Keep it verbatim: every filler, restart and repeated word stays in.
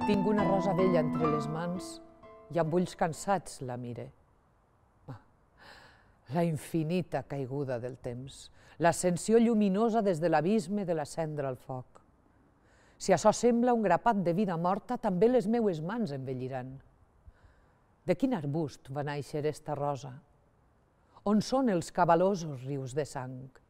Tinc una rosa vella entre les mans i amb ulls cansats la mire. La infinita caiguda del temps, l'ascensió lluminosa des de l'abisme de la cendra al foc. Si això sembla un grapat de vida morta, també les meues mans envelliran. De quin arbust va néixer esta rosa? On són els cabalosos rius de sang?